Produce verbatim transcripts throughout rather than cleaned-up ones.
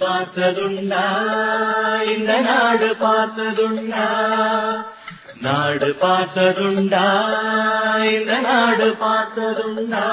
பார்த்ததுண்டா இந்த நாடு பார்த்ததுண்டா நாடு பார்த்ததுண்டா இந்த நாடு பார்த்ததுண்டா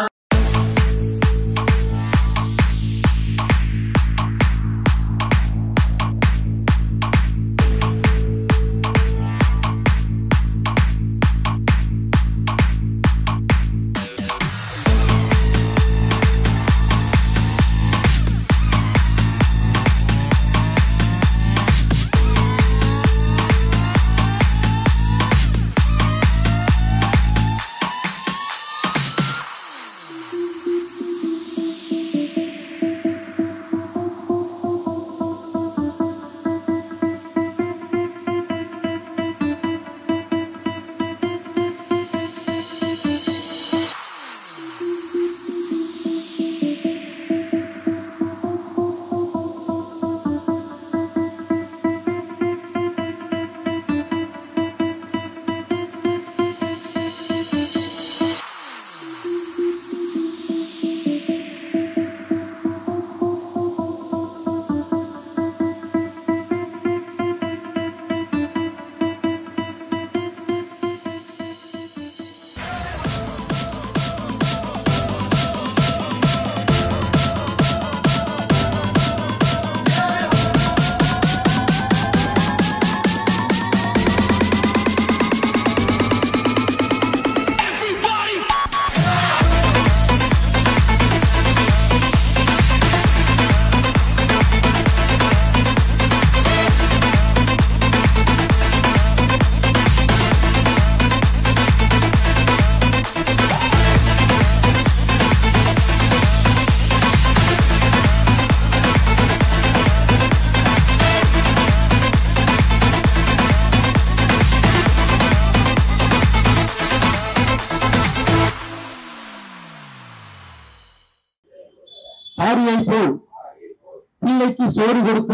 போல் பிள்ளைக்கு சோறு கொடுத்த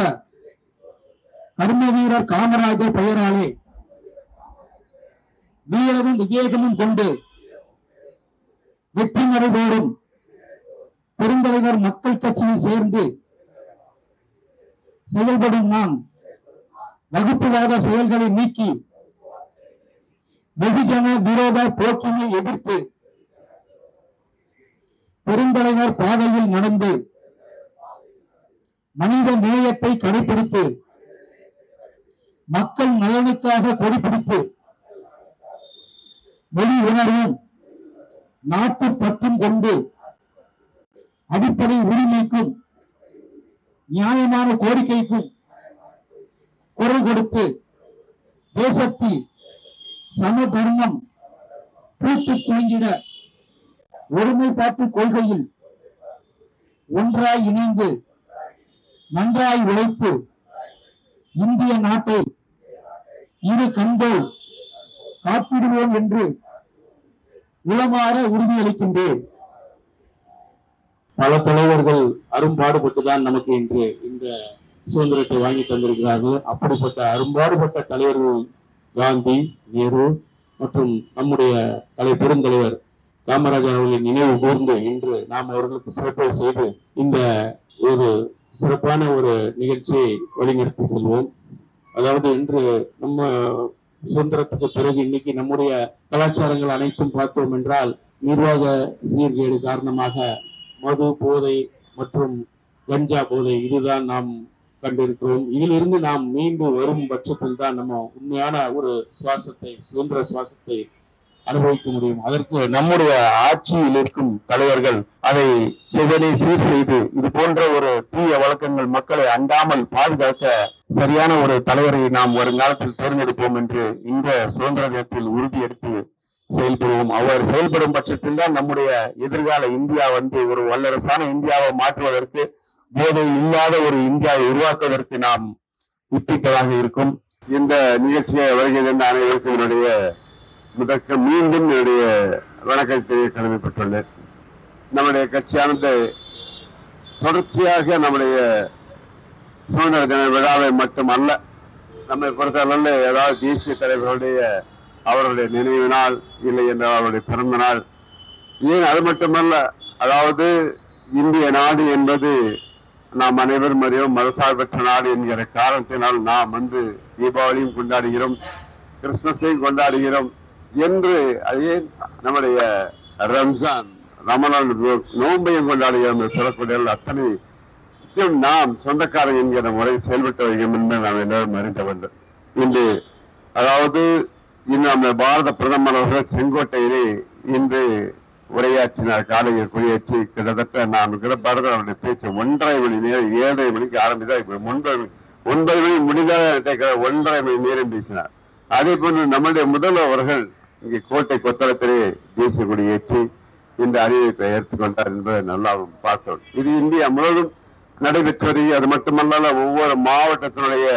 கர்ம வீரர் காமராஜர் பெயராலே வீரமும் விவேகமும் கொண்டு வெற்றி நடைபோடும் பெருந்தலைவர் மக்கள் கட்சியில் சேர்ந்து செயல்படும் நாம் வகுப்புவாத செயல்களை நீக்கி வெகுஜன விரோத போக்கினை எதிர்த்து பெருந்தலைவர் பாதையில் நடந்து மனித நேயத்தை கடைபிடித்து மக்கள் நலனுக்காக கொடிபிடித்து மொழி உணர்வும் நாட்டு பற்றும் கொண்டு அடிப்படை உரிமைக்கும் நியாயமான கோரிக்கைக்கும் குரல் கொடுத்து தேசத்தில் சம தர்மம் பூத்து குலுங்கிட ஒருமைப்பாட்டு கொள்கையில் ஒன்றாய் இணைந்து நன்றாய் உழைத்து இந்திய நாட்டை இரு கண்கள் காத்திடுவோம் என்று உளமாற உறுதியளிக்கின்றேன். பல தலைவர்கள் அரும்பாடுபட்டுதான் நமக்கு இன்று இந்த சுதந்திரத்தை வாங்கி தந்திருக்கிறார்கள். அப்படிப்பட்ட அரும்பாடுபட்ட தலைவர்கள் காந்தி, நேரு மற்றும் நம்முடைய தலை பெருந்தலைவர் காமராஜர் அவர்களின் நினைவு கூர்ந்து இன்று நாம் அவர்களுக்கு சிறப்பு செய்து இந்த ஒரு சிறப்பான ஒரு நிகழ்ச்சியை வழிநடத்தி செல்வோம். அதாவது இன்று நம்ம சுதந்திரத்துக்கு பிறகு இன்னைக்கு நம்முடைய கலாச்சாரங்கள் அனைத்தும் பார்த்தோம் என்றால் நிர்வாக சீர்கேடு காரணமாக மது போதை மற்றும் கஞ்சா போதை இதுதான் நாம் கண்டிருக்கிறோம். இதிலிருந்து நாம் மீண்டு வரும் பட்சத்தில் தான் நம்ம உண்மையான ஒரு சுவாசத்தை சுதந்திர சுவாசத்தை அனுபவிக்க முடியும். அதற்கு நம்முடைய ஆட்சியில் இருக்கும் தலைவர்கள் அதை செவனை சீர் செய்து இது போன்ற ஒரு தீய வழக்கங்கள் மக்களை அண்டாமல் பாதுகாக்க சரியான ஒரு தலைவரை நாம் வருங்காலத்தில் தேர்ந்தெடுப்போம் என்று இந்த சுதந்திர தினத்தில் உறுதி எடுத்து செயல்படுவோம். அவ்வாறு செயல்படும் பட்சத்தில் தான் நம்முடைய எதிர்கால இந்தியா வந்து ஒரு வல்லரசான இந்தியாவை மாற்றுவதற்கு போதை இல்லாத ஒரு இந்தியாவை உருவாக்குவதற்கு நாம் உத்திட்டதாக இருக்கும். இந்த நிகழ்ச்சியை வருகை தந்த அனைவருக்கும் என்னுடைய முதற்க மீண்டும் என்னுடைய வணக்கத்தை கடமைப்பட்டுள்ளேன். நம்முடைய கட்சியானது தொடர்ச்சியாக நம்முடைய சுதந்திர தின விழாவை மட்டுமல்ல, நம்மை பொறுத்தவரை ஏதாவது தேசிய தலைவர்களுடைய அவருடைய நினைவு நாள் இல்லை என்றால் அவருடைய பிறந்த நாள், ஏன் அது மட்டுமல்ல, அதாவது இந்திய நாடு என்பது நாம் அனைவரும் அறிவோம் மதசார்பற்ற நாடு என்கிற காரணத்தினால் நாம் வந்து தீபாவளியும் கொண்டாடுகிறோம், கிறிஸ்துமஸையும் கொண்டாடுகிறோம் என்று அதே நம்முடைய ரம்ஜான் ரமலான் நோன்பையும் கொண்டாடுகிறோம் என்று சொல்லக்கூடிய அத்தனை நாம் சொந்தக்காரன் என்கிற முறையில் செயல்பட்டு வருகிறோம் என்று நாம் எல்லாரும் அறிந்த வேண்டும். இன்று அதாவது இன்னும் நம்ம பாரத பிரதமர் அவர்கள் செங்கோட்டையிலே இன்று உரையாற்றினார். காலையில் குடியேற்றி கிட்டத்தட்ட நான் கூட பாரத அவருடைய பேச்சு ஒன்றரை மணி நேரம் ஏழரை மணிக்கு ஆரம்பித்தார். ஒன்பது மணி ஒன்பது மணி முடிந்தால் ஒன்றரை மணி நேரம் பேசினார். அதே போன்று நம்முடைய முதல்வர் அவர்கள் இங்கே கோட்டை கொத்தளத்திலே தேசிய கொடியேற்றி இந்த அறிவிப்பை எடுத்துக்கொண்டார் என்பதை நல்லா பார்த்தோம். இது இந்தியா முழுவதும் நடைபெற்று வருகிறது. அது மட்டுமல்ல, ஒவ்வொரு மாவட்டத்தினுடைய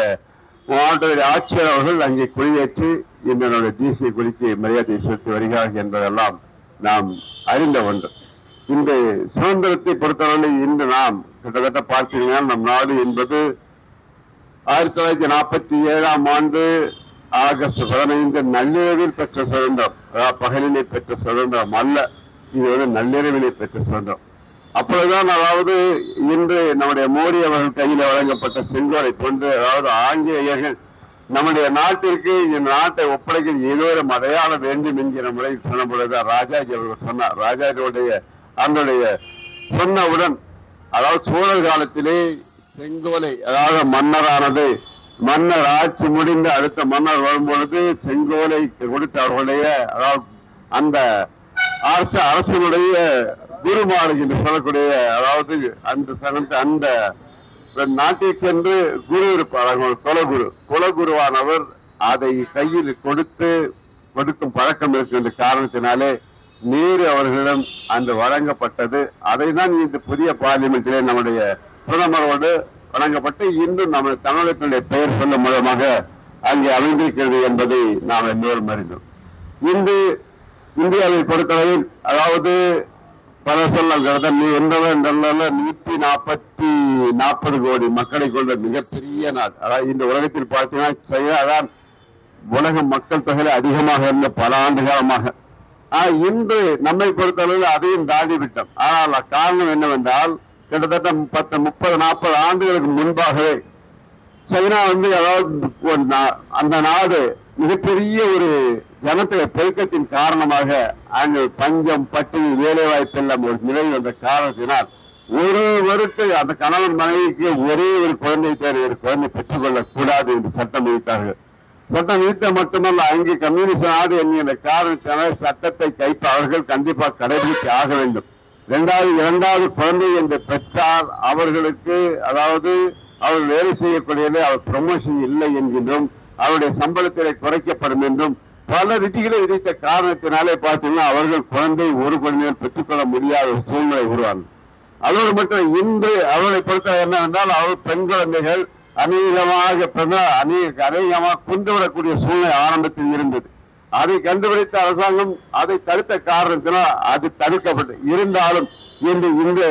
மாவட்ட ஆட்சியர் அவர்கள் அங்கே கொடியேற்றி என்னுடைய தேசிய கொடிக்கு மரியாதை செலுத்தி வருகிறார்கள் என்பதெல்லாம் நாம் அறிந்த ஒன்று. இந்த சுதந்திரத்தை பொறுத்தவரை இன்று நாம் கிட்டத்தட்ட பார்த்தீங்கன்னா நம் நாடு என்பது ஆயிரத்தி தொள்ளாயிரத்தி நாற்பத்தி ஏழாம் ஆண்டு ஆகஸ்ட் பதினைந்து நள்ளிரவில் பெற்ற சுதந்திரம், அதாவது பகலிலே பெற்ற சுதந்திரம் அல்ல, இது வந்து நள்ளிரவிலே பெற்ற சுதந்திரம். அப்பொழுதுதான் அதாவது இன்று நம்முடைய மோடி அவர்கள் கையில் வழங்கப்பட்ட செங்கோலை போன்று அதாவது ஆங்கிலேயர்கள் நம்முடைய நாட்டிற்கு இந்த நாட்டை ஒப்படைக்க ஏதோ ஒரு அடையாளம் வேண்டும் என்கிற முறையில் சொன்ன பொழுது ராஜாஜி அவர்கள் சொன்னார். ராஜாஜியுடைய அதனுடைய சொன்னவுடன் அதாவது சோழர் காலத்திலே செங்கோலை அதாவது மன்னரானது மன்னர் ஆட்சி முடிந்து அடுத்த மன்னர் வரும்பொழுது செங்கோலை கொடுத்து அவர்களுடைய அதாவது அந்த அரசு அரசனுடைய குருமாறு என்று சொல்லக்கூடிய அதாவது அந்த சனத்து அந்த நாட்டிற்கு சென்று குரு இருப்பார், குலகுரு குலகுருவானவர் அதை கையில் கொடுத்து கொடுக்கும் பழக்கம் இருக்கின்ற காரணத்தினாலே நேரு அவர்களிடம் அந்த வழங்கப்பட்டது. அதை தான் இந்த புதிய பார்லிமெண்டிலே நம்முடைய பிரதமரோடு வழங்கப்பட்டு இன்றும் நம்ம தமிழகத்தினுடைய பெயர் சொல்லும் மூலமாக அங்கே அமைந்திருக்கிறது என்பதை நாம் எல்லோரும் அறிந்தோம். இன்று இந்தியாவை பொறுத்தளவில் அதாவது பல சொல்லல் நீ என்றவன் நூத்தி நாற்பத்தி நாற்பது கோடி மக்களை கொண்ட மிகப்பெரிய நாடு. அதாவது இந்த உலகத்தில் பார்த்தீங்கன்னா சைனா தான் உலக மக்கள் தொகையில அதிகமாக இருந்த பல ஆண்டு காலமாக. ஆஹ் இன்று நம்மை பொறுத்தளவில் அதையும் தாண்டி விட்டோம். ஆனால் காரணம் என்னவென்றால் கிட்டத்தட்ட பத்து முப்பது நாற்பது ஆண்டுகளுக்கு முன்பாகவே சைனா வந்து அதாவது அந்த நாடு மிகப்பெரிய ஒரு ஜனத்தொகை பெருக்கத்தின் காரணமாக அங்கு பஞ்சம் பட்டினி வேலை வாய்ப்பெல்லாம் ஒரு நிலை வந்த காரணத்தினால் ஒருவருக்கு அந்த கணவன் மனைவிக்கு ஒரே ஒரு குழந்தை தேவை ஒரு குழந்தை பெற்றுக்கொள்ளக் கூடாது என்று சட்டம் விதித்தார்கள். சட்டம் விதித்த மட்டுமல்ல, அங்கே கம்யூனிஸ்ட் நாடு என்கிற காரணத்தினால் சட்டத்தை கைப்ப அவர்கள் கண்டிப்பாக கடைபிடிக்க ஆக வேண்டும். இரண்டாவது இரண்டாவது குழந்தை என்று பெற்றால் அவர்களுக்கு அதாவது அவர்கள் வேலை செய்யக்கூடியதில் அவர் ப்ரமோஷன் இல்லை என்கின்றும் அவருடைய சம்பளத்திலே குறைக்கப்படும் என்றும் பல விதிகளை விதித்த காரணத்தினாலே பார்த்தீங்கன்னா அவர்கள் குழந்தை ஒரு குழந்தையை பெற்றுக்கொள்ள முடியாத ஒரு சூழ்நிலை உருவாங்க. அதோடு மட்டும் இன்று அவர்களை பொறுத்த என்னவென்றால் அவர் பெண் குழந்தைகள் அநேகமாக அநேக அநேகமாக கொண்டுவிடக்கூடிய சூழ்நிலை ஆரம்பத்தில் இருந்தது. அதை கண்டுபிடித்த அரசாங்கம் அதை தடுத்த காரணத்தினால் அது தடுக்கப்பட்டு இருந்தாலும் இன்று இன்று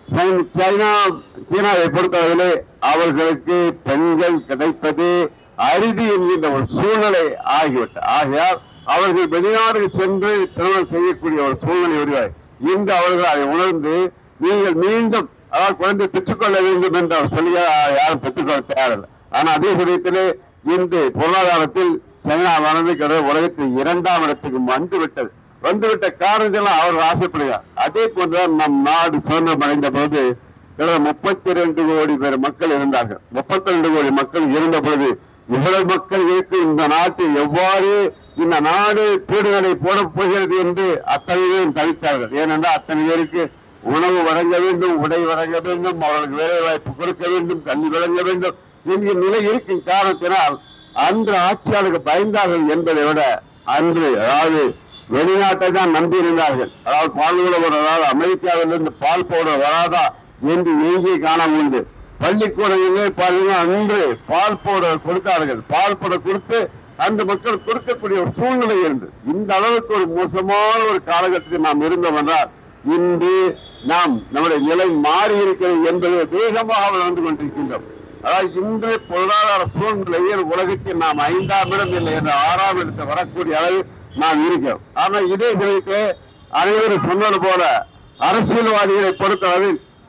சைனா சீனாவை பொறுத்தவரையிலே அவர்களுக்கு பெண்கள் கிடைப்பது அரிதி என்கின்ற ஒரு சூழ்நிலை ஆகிவிட்டது. ஆகையால் அவர்கள் வெளிநாடு சென்று திருமணம் செய்யக்கூடிய ஒரு சூழ்நிலை உருவாய் இன்று அவர்கள் அதை உணர்ந்து நீங்கள் மீண்டும் அதாவது குழந்தை பெற்றுக்கொள்ள வேண்டும் என்று அவர் சொல்லி யாரும் பெற்றுக்கொள்ள தயாரில்லை. ஆனால் அதே சமயத்திலே இன்று பொருளாதாரத்தில் சைனாவானது உலகத்தில் இரண்டாம் இடத்துக்கு வந்துவிட்டது. வந்துவிட்ட காரணத்தினால் அவர்கள் ஆசைப்படுகிறார். அதே போன்றுதான் நம் நாடு சுதந்திரம் அடைந்த போது முப்பத்தி இரண்டு கோடி பேர் மக்கள் இருந்தார்கள். முப்பத்தி ரெண்டு கோடி மக்கள் இருந்த பொழுது இவ்வளவு மக்கள் இருக்கு இந்த நாட்டில் எவ்வாறு இந்த நாடு பீடுகளை போட போகிறது என்று அத்தனை பேரும் தவித்தார்கள். ஏனென்றால் அத்தனை பேருக்கு உணவு வழங்க வேண்டும், உடை வழங்க வேண்டும், அவர்களுக்கு வேலை வாய்ப்பு கொடுக்க வேண்டும், கல்வி வழங்க வேண்டும் என்கிற நிலை இருக்கும் காரணத்தினால் அன்று ஆட்சியாளருக்கு பயந்தார்கள் என்பதை விட அன்று அதாவது வெளிநாட்டை தான் நம்பி இருந்தார்கள். அதாவது பால் உணவு அதாவது அமெரிக்காவிலிருந்து பால் பவுடர் வராதா என்று எங்கே காண உண்டு. பள்ளிக்கூடங்களிலே பாத்தீங்கன்னா அன்று பால் பவுடர் கொடுத்தார்கள். பால் பவுடர் கொடுத்து அந்த மக்கள் கொடுக்கக்கூடிய ஒரு சூழ்நிலை இருந்தது. இந்த அளவுக்கு ஒரு மோசமான ஒரு காலகட்டத்தில் நாம் இருந்தோம் என்றால் இன்று நாம் நம்முடைய நிலை மாறி இருக்கிறது என்பதை வேகமாக வளர்ந்து கொண்டிருக்கின்றோம். அதாவது இன்று பொருளாதார சூழ்நிலையில் உலகத்தில் நாம் ஐந்தாம் இடம் இல்லை என்ற ஆறாம் இடத்தை வரக்கூடிய அளவு நாம் இருக்கிறோம். ஆனால் இதே சமயத்தில் அனைவரும் சொன்னது போல அரசியல்வாதிகளை பொறுத்தளவில்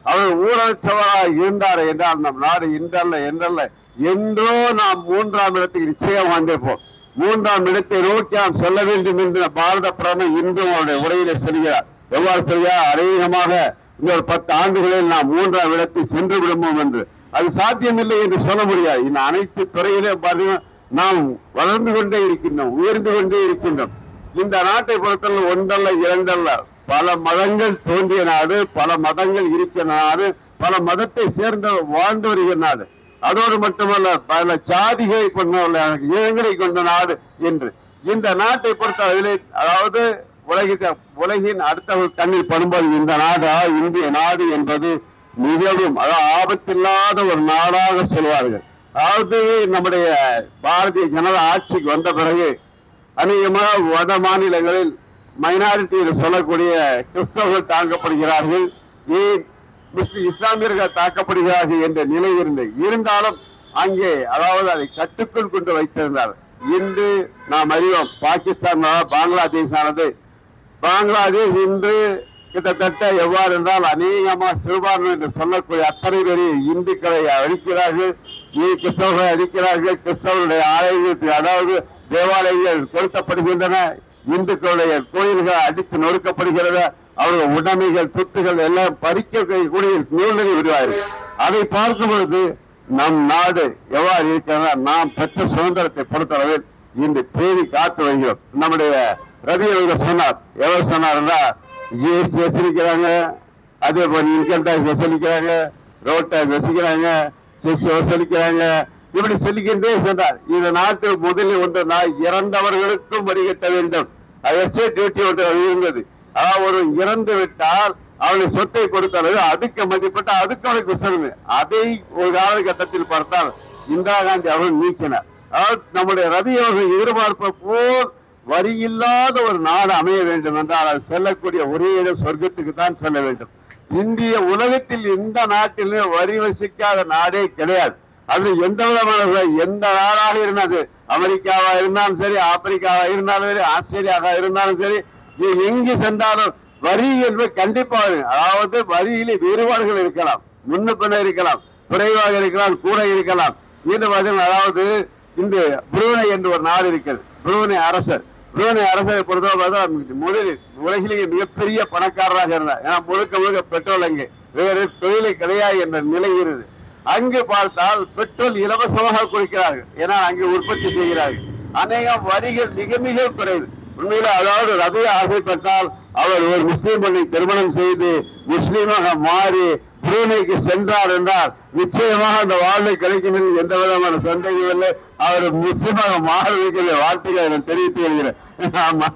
அவர் ஊழலற்றவராக இருந்தார் என்றால் நம் நாடு இன்றல்ல என்றல்ல என்றோ நாம் மூன்றாம் இடத்துக்கு நிச்சயம் வந்திருப்போம். மூன்றாம் இடத்தை நோக்கி நாம் சொல்ல வேண்டும் என்று பாரத பிரதமர் இன்றும் அவருடைய உரையிலே சொல்கிறார். எவ்வாறு சொல்கிறார்? அநேகமாக இன்னொரு பத்து ஆண்டுகளில் நாம் மூன்றாம் இடத்தில் சென்று விடுவோம் என்று. அது சாத்தியமில்லை என்று சொல்ல முடியாது. இந்த அனைத்து துறையிலே பார்த்தீங்கன்னா நாம் வளர்ந்து கொண்டே இருக்கின்றோம், உயர்ந்து கொண்டே இருக்கின்றோம். இந்த நாட்டை பொறுத்தவரை ஒன்றல்ல இரண்டல்ல பல மதங்கள் தோன்றிய நாடு, பல மதங்கள் இருக்கிற நாடு, பல மதத்தை சேர்ந்த வாழ்ந்து வருகிற நாடு. அதோடு மட்டுமல்ல பல ஜாதிகளை கொண்ட இனங்களை கொண்ட நாடு என்று இந்த நாட்டை பொறுத்தவரையிலே, அதாவது உலக உலகின் அடுத்த கண்ணில் படும்போது இந்த நாடா இந்திய நாடு என்பது மிகவும் அதாவது ஆபத்தில்லாத ஒரு நாடாக சொல்வார்கள். அதாவது நம்முடைய பாரதிய ஜனதா ஆட்சிக்கு வந்த பிறகு அநேகமாக வட மாநிலங்களில் மைனாரிட்டியில் சொல்லக்கூடிய கிறிஸ்தவர்கள் தாக்கப்படுகிறார்கள், ஏன் முஸ்லிம் இஸ்லாமியர்கள் தாக்கப்படுகிறார்கள் என்ற நிலை இருந்தது. இருந்தாலும் அங்கே அதாவது அதை கட்டுக்குள் கொண்டு வைத்திருந்தார். இன்று நாம் அறிவோம் பாகிஸ்தான் பங்களாதேஷ் ஆனது. பங்களாதேஷ் இன்று கிட்டத்தட்ட எவ்வாறு என்றால் அநேகமாக சிறுபான்மை என்று சொல்லக்கூடிய அத்தனை பேரை இந்துக்களை அழிக்கிறார்கள், கிறிஸ்தவர்களை அழிக்கிறார்கள், கிறிஸ்தவருடைய ஆலயங்களுக்கு அதாவது தேவாலயங்கள் கொளுத்தப்படுகின்றன, இந்துக்களுடைய கோயில்கள் அடித்து நொறுக்கப்படுகிறது, அவர்கள் உடைமைகள் சொத்துகள் எல்லாம் பறிக்கக்கூடிய சூழ்நிலை விடுவார்கள். அதை பார்க்கும் பொழுது நம் நாடு எவ்வாறு இருக்கிறதா நாம் பெற்ற சுதந்திரத்தை பொறுத்தளவில் இன்று பேணி காத்து வருகிறோம். நம்முடைய ரவி அவர்கள் சொன்னார், எவ்வளவு சொன்னார்னா ஜிஎஸ்டி வசூலிக்கிறாங்க, அதே போல இன்கம் டாக்ஸ் வசூலிக்கிறாங்க, ரோட் டாக்ஸ் வசூலிக்கிறாங்க, செஸ் வசூலிக்கிறாங்க, இப்படி சொல்லிக்கின்றே சென்றார். இந்த நாட்டில் முதலில் ஒன்று நான் இறந்தவர்களுக்கும் வரி கட்ட வேண்டும், எஸ்டேட் டியூட்டி ஒன்று இருந்தது. அதாவது ஒரு இறந்து விட்டால் அவனுடைய சொத்தை கொடுத்தாலும் அதுக்கு மதிப்பட்ட அதுக்கு அவனுக்கு விசாரணை. அதை ஒரு காலகட்டத்தில் பார்த்தால் இந்திரா காந்தி அவர்கள் நீக்கினார். அதாவது நம்முடைய ரவி அவர்கள் எதிர்பார்ப்ப போல் வரி இல்லாத ஒரு நாடு அமைய வேண்டும் என்றால் அது செல்லக்கூடிய ஒரே இடம் சொர்க்கத்துக்கு தான் செல்ல வேண்டும். இந்திய உலகத்தில் எந்த நாட்டிலுமே வரி வசிக்காத நாடே கிடையாது. அது எந்த விதமான எந்த நாடாக இருந்தது, அமெரிக்காவா இருந்தாலும் சரி, ஆப்பிரிக்காவா இருந்தாலும் சரி, ஆஸ்திரேலியாவா இருந்தாலும் சரி, எங்கு சென்றாலும் வரி என்பது கண்டிப்பாக, அதாவது வரியிலே வேறுபாடுகள் இருக்கலாம், முன்ன பின்ன இருக்கலாம், குறைவாக இருக்கலாம், கூட இருக்கலாம். இது அதாவது இந்த புரூனை என்று ஒரு நாடு இருக்கிறது, புரூனை அரசர். புரூனை அரசரை பொறுத்தவரை முதலில் உலகிலேயே மிகப்பெரிய பணக்காரராக இருந்தார். ஏன்னா முழுக்க முழுக்க பெட்ரோல் அங்கே வேறு தொழிலை கிடையாது என்ற நிலை இருந்தது. அங்கு பார்த்தால் பெட்ரோல் இலவசமாக கொடுக்கிறார்கள், ஏன்னா அங்கு உற்பத்தி செய்கிறார்கள். அநேகம் வரிகள் மிக மிக குறைவு. உண்மையில அதாவது ரவி ஆசைப்பட்டால் அவர் ஒரு முஸ்லீம் பெண்ணை திருமணம் செய்து முஸ்லீமாக மாறி புரூனைக்கு சென்றார் என்றால் நிச்சயமாக அந்த வாழ்வை கிடைக்கும் என்று எந்த விதமான சந்தேகம் இல்லை. அவர் முஸ்லீமாக மாற வைக்கிற வார்த்தைகளை நான் தெரிவித்து வருகிறேன். ஆமா,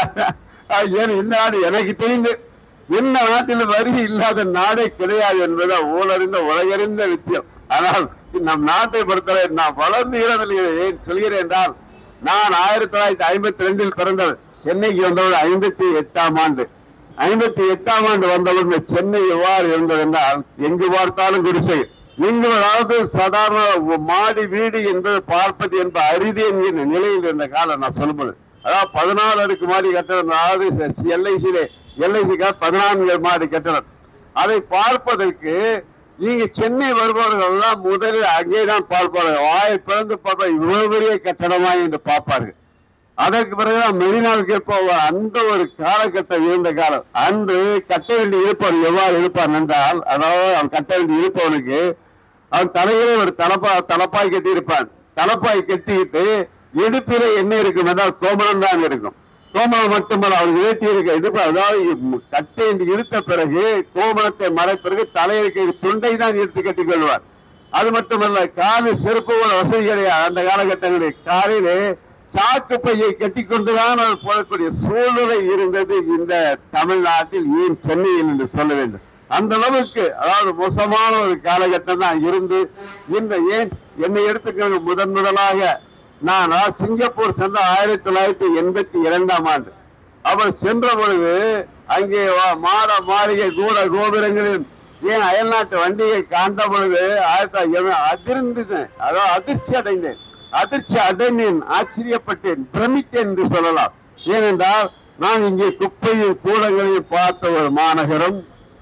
ஏன் இந்த நாடு எனக்கு தெரிந்து இந்த நாட்டில் வரி இல்லாத நாடே கிடையாது என்பதை ஊழறிந்த உலகறிந்த விஷயம். ஆனால் நம் நாட்டை பொறுத்தவரை நான் வளர்ந்து ஏன் சொல்கிறேன் என்றால், நான் ஆயிரத்தி தொள்ளாயிரத்தி ஐம்பத்தி ரெண்டில் பிறந்தவர். சென்னைக்கு வந்தவர் ஐம்பத்தி எட்டாம் ஆண்டு ஐம்பத்தி எட்டாம் ஆண்டு வந்தவர். சென்னை எவ்வாறு இருந்தது என்றால் எங்கு பார்த்தாலும் குடிசை, எங்கு அதாவது சாதாரண மாடி வீடு என்பது பார்ப்பது என்ப அரிது என்கிற நிலையில் இருந்த காலம் நான் சொல்லும்போது, அதாவது பதினாலு அடுக்கு மாடி கட்டணம், அதாவது எல்ஐசியிலே எல்ஐசிக்காக பதினான்கு மாடி கட்டணம். அதை பார்ப்பதற்கு இங்க சென்னை வருபவர்கள் எல்லாம் முதலில் அங்கேதான் பார்ப்பார்கள். வாயை பிறந்து பார்ப்பார், இவ்வளவு பெரிய கட்டணமா என்று பார்ப்பார்கள். அதற்கு பிறகுதான் மெரினாவுக்கு போவார். அந்த ஒரு காலகட்டம் இருந்த காலம். அன்று கட்ட வேண்டி இருப்பவன் எவ்வாறு இருப்பான் என்றால், அதாவது அவன் கட்ட வேண்டி இருப்பவனுக்கு அவன் தலையிலே ஒரு தலப்பா தலப்பாய் கட்டி இருப்பான். தலப்பாய் கட்டிக்கிட்டு இடுப்பிலே என்ன இருக்கும் என்றால் கோமரம் தான் இருக்கும். கோமரம் மட்டுமல்ல அவன் வேட்டி இருக்க இடுப்பு, அதாவது கட்டை இழுத்த பிறகு கோமரத்தை மறை பிறகு தலையிற்கு துண்டை தான் இழுத்து கட்டிக் கொள்வார். அது மட்டுமல்ல காலு செருப்பு வசதி கிடையாது அந்த காலகட்டங்களில். காலிலே சாக்கு பையை கட்டிக்கொண்டுதான் அவர் போடக்கூடிய சூழ்நிலை இருந்தது இந்த தமிழ்நாட்டில், ஏன் சென்னையில் என்று சொல்ல வேண்டும். அந்த அளவுக்கு அதாவது மோசமான ஒரு காலகட்டம் தான் இருந்து இந்த ஏன் என்னை எடுத்துக்கிறது முதன் முதலாக நான் சிங்கப்பூர் சென்ற ஆயிரத்தி தொள்ளாயிரத்தி எண்பத்தி இரண்டாம் ஆண்டு அவர் சென்ற பொழுது அங்கே மாட மாளிகை கூட கோபுரங்களில் ஏன் அயல்நாட்டு வண்டியை காண்ட பொழுது ஆயிரத்தி அதிர்ந்தேன், அதாவது அதிர்ச்சி அடைந்தேன். அதிர்ச்சி அடைந்தேன், ஆச்சரியப்பட்டேன், பிரமித்தேன் என்று சொல்லலாம். ஏனென்றால் நான் இங்கே குப்பையில் கூடங்களில் பார்த்த ஒரு மாநகரம்,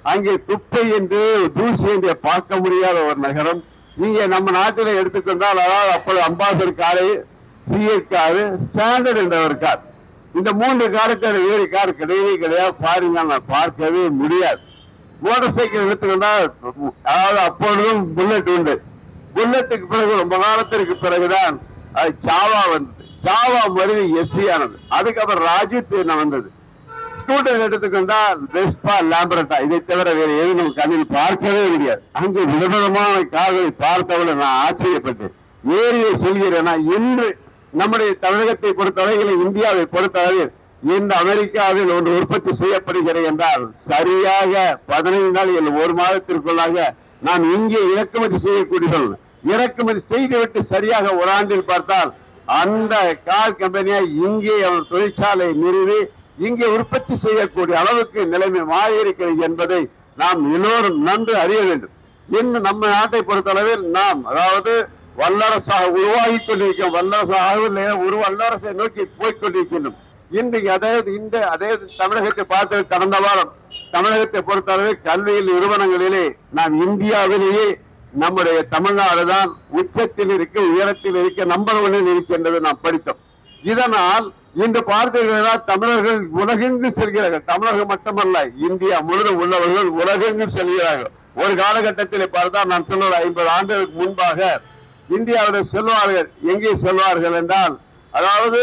அங்கே குப்பை என்று தூசி என்று பார்க்க முடியாத ஒரு நகரம். இங்கே நம்ம நாட்டில் எடுத்துக்கொண்டால் அதாவது அப்பொழுது ambassador car, Fiat car, standard என்ற ஒரு கார், இந்த மூன்று காருக்கு வேறு கார் கிடையவே கிடையாது. பாருங்க, நான் பார்க்கவே முடியாது. மோட்டார் சைக்கிள் எடுத்துக்கொண்டால் அதாவது அப்பொழுதும் புல்லட் உண்டு. புல்லட்டுக்கு பிறகு ரொம்ப காலத்திற்கு பிறகுதான் அது சாவா வந்தது. சாவா மருவி எஸ்சி ஆனது. அதுக்கப்புறம் ராஜ்யத் வந்தது. ஸ்கூட்டர் எடுத்துக்கொண்டால் வெஸ்பா, லாம்பரட்டா, இதை தவிர வேறு எதுவும் நம்ம கண்ணில் பார்க்கவே முடியாது. அங்கே விதவிதமான கார்களை பார்த்தவரை நான் ஆச்சரியப்பட்டேன். ஏறியை சொல்கிறேன்னா, இன்று நம்முடைய தமிழகத்தை பொறுத்தவரையில், இந்தியாவை பொறுத்தவரையில், இந்த அமெரிக்காவில் ஒன்று உற்பத்தி செய்யப்படுகிறது என்றால் சரியாக பதினைந்து நாள் இல்லை ஒரு மாதத்திற்குள்ளாக நாம் இங்கே இறக்குமதி செய்யக்கூடியவர்கள். இறக்குமதி செய்துவிட்டு சரியாக ஒரு ஆண்டில் பார்த்தால் அந்த கார் கம்பெனியை இங்கே அவர் தொழிற்சாலை நிறுவி இங்கே உற்பத்தி செய்யக்கூடிய அளவுக்கு நிலைமை மாறி இருக்கிறது என்பதை நாம் எல்லோரும் நன்கு அறிய வேண்டும். இன்னும் நம்ம நாட்டை பொறுத்தளவில் நாம் அதாவது வல்லரசாக உருவாகி கொண்டிருக்கிறோம். வல்லரசாக ஒரு வல்லரசை நோக்கி போய்கொண்டிருக்கின்றோம். இன்றைக்கு அதாவது இந்த அதே தமிழகத்தை பார்த்து கடந்த வாரம் தமிழகத்தை பொறுத்தளவு கல்வியில் நிறுவனங்களிலே நாம் இந்தியாவிலேயே நம்முடைய தமிழ்நாடு தான் உச்சத்தில் இருக்க, உயரத்தில் இருக்க, நம்பர் ஒன்னில் இருக்கின்றது நாம் படித்தோம். இதனால் இன்று பார்த்தீர்களா தமிழர்கள் உலகெங்கு செல்கிறார்கள். தமிழர்கள் மட்டுமல்ல, இந்தியா முழுவதும் உள்ளவர்கள் உலகெங்கும் செல்கிறார்கள். ஒரு காலகட்டத்தில் பார்த்தால் நான் சொல்லுவது ஐம்பது ஆண்டுகளுக்கு முன்பாக இந்தியாவில் செல்வார்கள். எங்கே செல்வார்கள் என்றால் அதாவது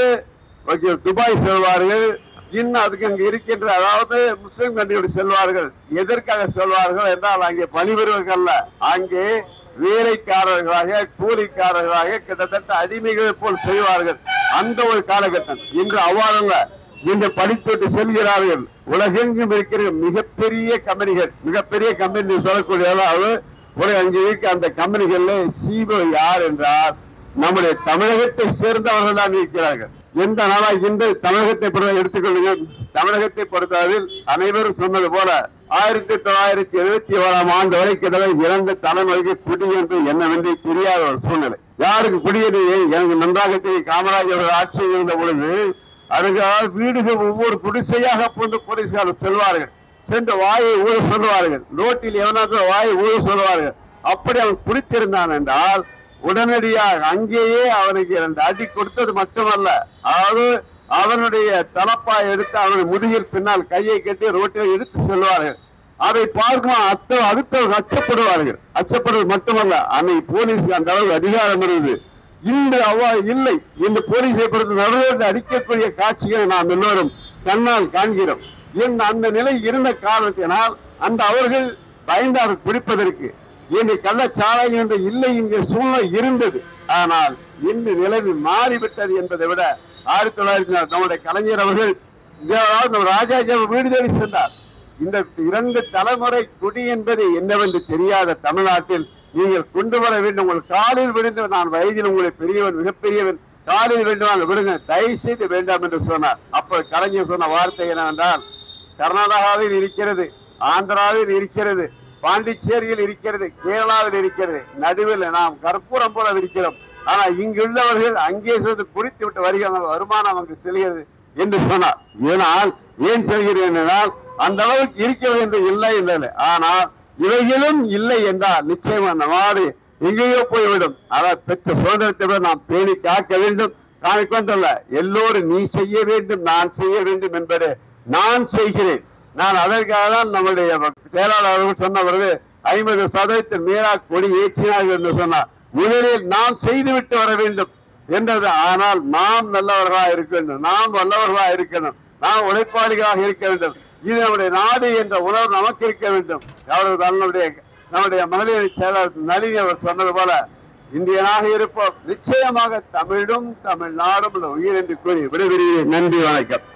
துபாய் செல்வார்கள். இன்னும் அதுக்கு அங்கு இருக்கின்ற அதாவது முஸ்லிம் கண்ட்ரியோடு செல்வார்கள். எதற்காக செல்வார்கள் என்றால் அங்கே பணிபுரிவர்கள், அங்கே வேலைக்காரர்களாக, கூலிக்காரர்களாக, கிட்டத்தட்ட அடிமைகள் போல் செய்வார்கள். அந்த ஒரு காலகட்டம். இன்று அவ்வாறல்ல. இன்று படித்துவிட்டு செல்கிறார்கள். உலகெங்கும் இருக்கிற மிகப்பெரிய கம்பெனிகள், மிகப்பெரிய கம்பெனி சொல்லக்கூடிய ஒரு அங்கே இருக்க அந்த கம்பெனிகள்ல சிஓ யார் என்றால் நம்முடைய தமிழகத்தை சேர்ந்தவர்கள் தான் இருக்கிறார்கள். எந்த நாளா இன்று தமிழகத்தை பொறுத்த எடுத்துக்கொள்ளுங்க. தமிழகத்தை பொறுத்தவரையில் அனைவரும் சொன்னது போல ஆயிரத்தி தொள்ளாயிரத்தி எழுபத்தி ஓராம் ஆண்டு வரை கிட்டத்தட்ட இரண்டு தலைமுறைக்கு குடி என்று என்னவென்று தெரியாத ஒரு சூழ்நிலை. யாருக்கு குடியது எனக்கு நன்றாக தெரியும். காமராஜர் அவர்கள் ஆட்சியில் இருந்த பொழுது அதுக்காக வீடுகள் ஒவ்வொரு குடிசையாக போன்று போலீஸ்காரர் செல்வார்கள். சென்று வாயை ஊழ சொல்லுவார்கள். ரோட்டில் எவனாக வாயை ஊழ சொல்லுவார்கள். அப்படி அவன் குடித்திருந்தான் என்றால் உடனடியாக அங்கேயே அவனுக்கு இரண்டு அடி கொடுத்தது மட்டுமல்ல, அதாவது அவனுடைய தலப்பாய் எடுத்து அவனுடைய முதுகில் பின்னால் கையை கட்டி ரோட்டில் எடுத்து செல்வார்கள். அதை பார்க்கும் அத்த அடுத்தவர்கள் அச்சப்படுவார்கள். அச்சப்படுவது மட்டுமல்ல, அன்னைக்கு போலீஸுக்கு அந்த அளவுக்கு அதிகாரம் இருந்தது. இன்று அவ்வாறு இல்லை. இந்த போலீஸை பொறுத்து நடுவோடு அடிக்கக்கூடிய காட்சிகளை நாம் எல்லோரும் கண்ணால் காண்கிறோம். இந்த அந்த நிலை இருந்த காரணத்தினால் அந்த அவர்கள் பயந்தார்கள் குடிப்பதற்கு. இன்று கள்ளச்சாலை என்று இல்லை என்கிற சூழ்நிலை இருந்தது. ஆனால் இன்று நிலைமை மாறிவிட்டது என்பதை விட ஆயிரத்தி தொள்ளாயிரத்தி நம்முடைய கலைஞர் அவர்கள் ராஜாஜி அவர் வீடு தேடி சென்றார். இந்த இரண்டு தலைமுறை குடி என்பது என்னவென்று தெரியாத தமிழ்நாட்டில் நீங்கள் கொண்டு வர வேண்டும். உங்கள் காலில் விழுந்து, நான் வயதில் உங்களை பெரியவன், மிகப்பெரியவன், காலில் வேண்டுமானால் விடுங்க, தயவு செய்து வேண்டாம் என்று சொன்னார். அப்ப கலைஞர் சொன்ன வார்த்தை என்னவென்றால், கர்நாடகாவில் இருக்கிறது, ஆந்திராவில் இருக்கிறது, பாண்டிச்சேரியில் இருக்கிறது, கேரளாவில் இருக்கிறது, நடுவில் நாம் கற்பூரம் போல இருக்கிறோம். ஆனா இங்குள்ளவர்கள் அங்கே சென்று குடித்து விட்டு வருகிற வருமானம் அங்கு செல்கிறது என்று சொன்னார். இதனால் ஏன் செல்கிறேன் என்றால் அந்த அளவுக்கு இருக்கிறது என்று இல்லை இல்லை. ஆனால் இவைகளும் இல்லை என்றால் நிச்சயம் அந்த நாடு எங்கேயோ போய்விடும். ஆனால் பெற்ற சுதந்திரத்தை விட நாம் பேணி காக்க வேண்டும். காணிக்கொண்டல்ல, எல்லோரும் நீ செய்ய வேண்டும், நான் செய்ய வேண்டும் என்பது நான் செய்கிறேன். நான் அதற்காக தான் நம்முடைய செயலாளர்கள் சொன்னவர்கள் ஐம்பது சதவீதத்தில் மீறா கொடி ஏற்றினார்கள் என்று சொன்னார். முதலில் நாம் செய்துவிட்டு வர வேண்டும் என்றது. ஆனால் நாம் நல்லவர்களாக இருக்க வேண்டும், நாம் வல்லவர்களாக இருக்கணும், நாம் உழைப்பாளிகளாக இருக்க வேண்டும். இது நம்முடைய நாடு என்ற உணர்வு நமக்கு இருக்க வேண்டும். அவர்கள் நம்முடைய நம்முடைய மகளிர் செயலாளர் நளினி அவர் சொன்னது போல இந்தியனாக இருப்போம். நிச்சயமாக தமிழும் தமிழ்நாடும் உயிர் என்று கூறி விடைபெறுகிறேன். நன்றி, வணக்கம்.